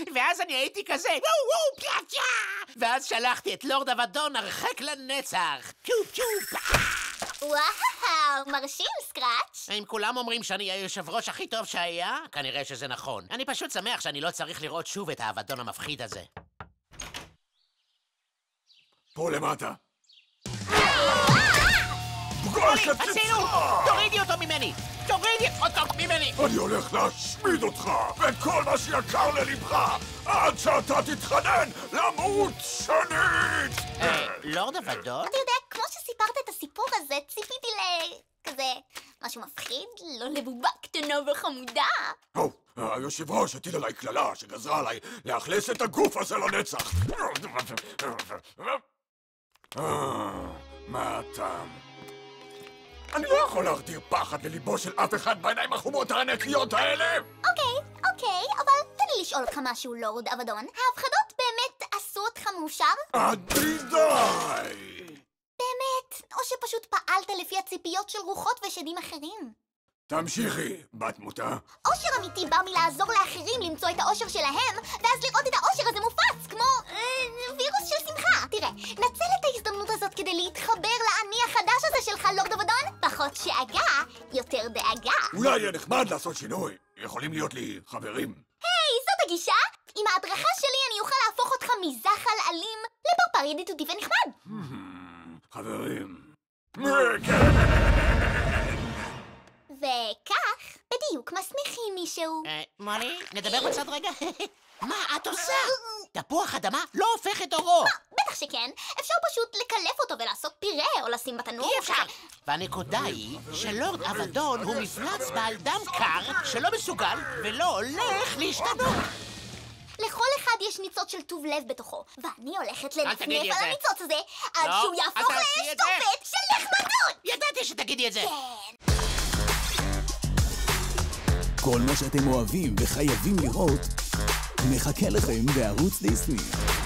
ואז אני הייתי כזה, וואו וואו פיה פיה! ואז שלחתי את לורד אבדון הרחק לנצח. פיו פיו פיה! וואו, מרשים סקראץ'. אם כולם אומרים שאני היושב ראש הכי טוב שהיה, כנראה שזה נכון. אני פשוט שמח שאני לא צריך לראות שוב את האבדון המפחיד הזה. פה למטה. הצילו! תורידי אותו ממני! תורידי אותו ממני! אני הולך להשמיד אותך ואת כל מה שיקר ללבך עד שאתה תתחנן למות שנית! לורד אבדון? אתה יודע, כמו שסיפרת את הסיפור הזה, ציפיתי כזה משהו מפחיד, לא לבובה קטנה וחמודה. היושב ראש הטיל עליי כללה שגזרה עליי לאכלס את הגוף הזה לנצח. מה הטעם? אני לא יכול להרדיר פחד לליבו של אף אחד בעיניים החומות הענקיות האלה! אוקיי, אבל תן לי לשאול אותך משהו, לורד אבדון. ההפחדות באמת עשו אותך מאושר? עדי די! באמת? או שפשוט פעלת לפי הציפיות של רוחות ושדים אחרים? תמשיכי, בת מותה. אושר אמיתי בא מלעזור לאחרים למצוא את האושר שלהם, ואז לראות את האושר הזה מופץ, כמו וירוס של שמחה. תראה, נצל את ההזדמנות הזאת כדי להתחבר לאני החדש הזה שלך, לורד אבדון. פחות שאגה, יותר דאגה. אולי יהיה נחמד לעשות שינוי. יכולים להיות לי חברים. היי, זאת הגישה? עם ההדרכה שלי אני אוכל להפוך אותך מזחל אלים לפרפר ידידותי ונחמד. חברים. וכך, בדיוק מסמיכים מישהו. מולי, נדבר בצד רגע? מה את עושה? תפוח אדמה לא הופך את אורו. בטח שכן, אפשר פשוט לקלף אותו ולעשות פירה או לשים בתנור. אי אפשר. והנקודה היא שלורד אבדון הוא מפלץ בעל דם קר שלא מסוגל ולא הולך להשתנות. לכל אחד יש ניצוץ של טוב לב בתוכו, ואני הולכת לנפנף תגידי את על זה. הניצוץ הזה עד לא, שהוא יהפוך אל תעשי את לאש זה. תופת של נחמדות! ידעתי שתגידי את זה. כן. כל מה שאתם אוהבים וחייבים לראות מחכה לכם בערוץ דיסני.